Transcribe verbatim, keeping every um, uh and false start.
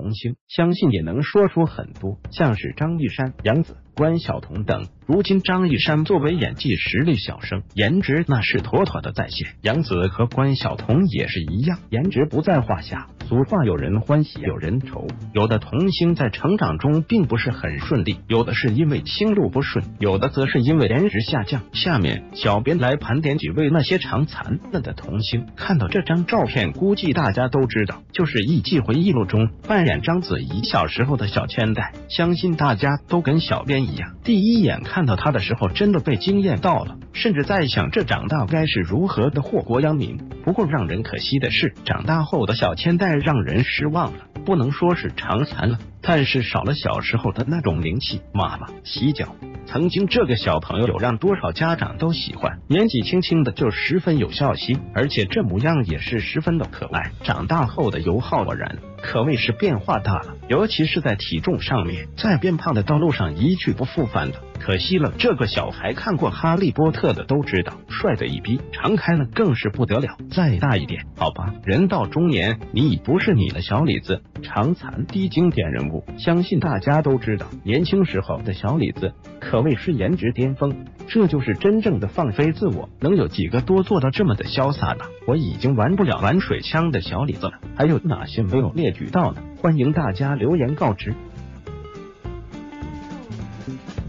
童星，相信也能说出很多，像是张一山、杨紫、关晓彤等。如今张一山作为演技实力小生，颜值那是妥妥的在线。杨紫和关晓彤也是一样，颜值不在话下。俗话有人欢喜有人愁，有的童星在成长中并不是很顺利，有的是因为心路不顺，有的则是因为颜值下降。下面小编来盘点几位那些常残了的童星。看到这张照片，估计大家都知道，就是《艺伎回忆录》中扮演章子怡小时候的小千代。相信大家都跟小编一样，第一眼看到她的时候真的被惊艳到了，甚至在想这长大该是如何的祸国殃民。不过让人可惜的是，长大后的小千代让人失望了，不能说是常残了，但是少了小时候的那种灵气。妈妈洗脚，曾经这个小朋友有让多少家长都喜欢，年纪轻轻的就十分有孝心，而且这模样也是十分的可爱。长大后的尤浩然可谓是变化大了，尤其是在体重上面，在变胖的道路上一去不复返的。可惜了，这个小孩看过哈利波特的都知道，帅的一逼，长开了更是不得了。再大一点，好吧，人到中年，你已不是你的小李子。常残低经典人物，相信大家都知道，年轻时候的小李子可谓是颜值巅峰，这就是真正的放飞自我。能有几个多做到这么的潇洒呢？我已经玩不了玩水枪的小李子了，还有哪些没有列举到呢？欢迎大家留言告知。